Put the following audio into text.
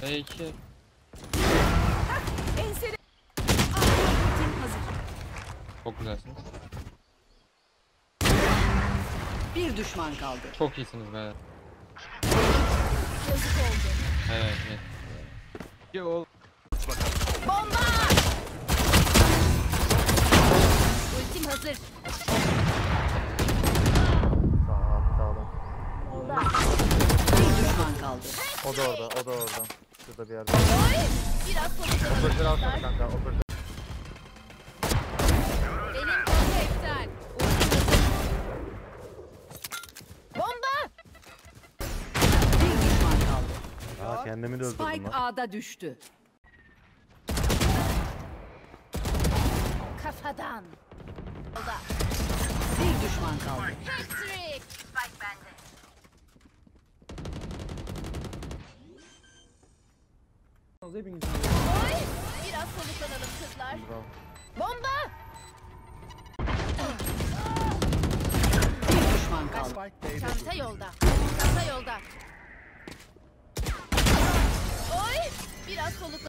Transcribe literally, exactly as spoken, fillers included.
E iki. Enseli. Hazır. Çok güzelsiniz. Bir düşman kaldı. Çok iyisiniz be. Yazık oldu. Evet, evet. Yo. Bomba! Ultim hazır. Sağ sağdan. Bir düşman kaldı. O da orada, o da orada. Şurada bir yerde. Oy! Biraz soluklanalım. Operatör alsana kanka, operatör. Benim bomba iptal. Ultim hazır. Bomba! Bir düşman kaldı. Aa kendimi de öldürdüm Spike lan. A'da düştü. Kafadan. Olda. Bir düşman kaldı. Patrick. Spike bende. Hepiniz. Oy! Biraz soluklanalım kızlar. Bravo. Bomba! Bir düşman kaldı. Çanta yolda. Çanta yolda. Oy! Biraz soluklanalım.